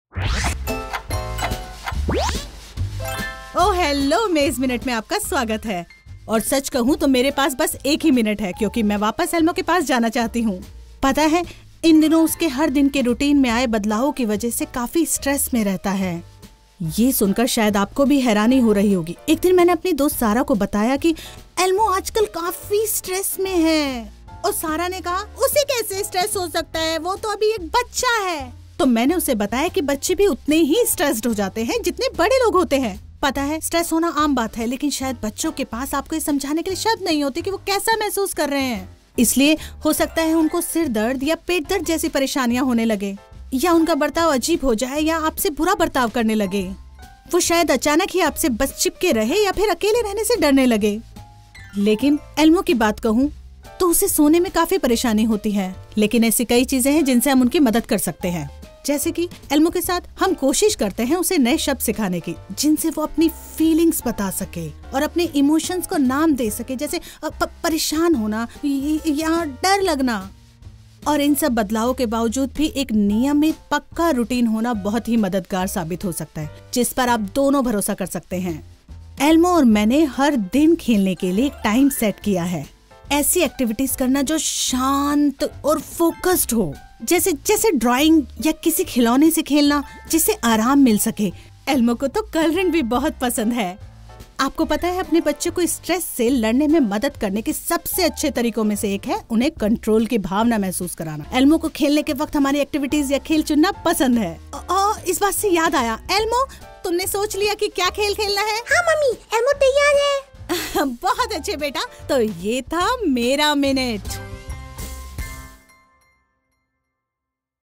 Oh hello, मेज minute में आपका स्वागत है। और सच कहूँ तो मेरे पास बस 1 ही मिनट है, क्योंकि मैं वापस एल्मो के पास जाना चाहती हूँ। पता है, इन दिनों उसके हर दिन के रूटीन में आए बदलावों की वजह से काफी स्ट्रेस में रहता है। ये सुनकर शायद आपको भी हैरानी हो रही होगी। एक दिन मैंने अपनी दोस्त सारा को बताया कि एल्मो आजकल काफी स्ट्रेस में है, और सारा ने कहा उसे कैसे स्ट्रेस हो सकता है, वो तो अभी एक बच्चा है। तो मैंने उसे बताया कि बच्चे भी उतने ही स्ट्रेस्ड हो जाते हैं जितने बड़े लोग होते हैं। पता है, स्ट्रेस होना आम बात है, लेकिन शायद बच्चों के पास आपको ये समझाने के लिए शब्द नहीं होते कि वो कैसा महसूस कर रहे हैं। इसलिए हो सकता है उनको सिर दर्द या पेट दर्द जैसी परेशानियां होने लगे, या उनका बर्ताव अजीब हो जाए, या आपसे बुरा बर्ताव करने लगे। वो शायद अचानक ही आपसे बस चिपके रहे या फिर अकेले रहने से डरने लगे। लेकिन एल्मो की बात कहूँ तो उसे सोने में काफी परेशानी होती है, लेकिन ऐसी कई चीजें हैं जिनसे हम उनकी मदद कर सकते हैं। जैसे कि एल्मो के साथ हम कोशिश करते हैं उसे नए शब्द सिखाने की, जिनसे वो अपनी फीलिंग्स बता सके और अपने इमोशंस को नाम दे सके, जैसे परेशान होना या डर लगना। और इन सब बदलावों के बावजूद भी एक नियमित पक्का रूटीन होना बहुत ही मददगार साबित हो सकता है, जिस पर आप दोनों भरोसा कर सकते हैं। एल्मो और मैंने हर दिन खेलने के लिए एक टाइम सेट किया है। ऐसी एक्टिविटीज करना जो शांत और फोकस्ड हो, जैसे ड्राइंग या किसी खिलौने से खेलना जिससे आराम मिल सके। एल्मो को तो कलरिंग भी बहुत पसंद है। आपको पता है, अपने बच्चे को स्ट्रेस से लड़ने में मदद करने के सबसे अच्छे तरीकों में से एक है उन्हें कंट्रोल की भावना महसूस कराना। एल्मो को खेलने के वक्त हमारी एक्टिविटीज या खेल चुनना पसंद है। इस बात से याद आया, एल्मो तुमने सोच लिया कि क्या खेल खेलना है? हाँ मम्मी, एल्मो तैयार है। बहुत अच्छे बेटा, तो ये था मेरा मिनट।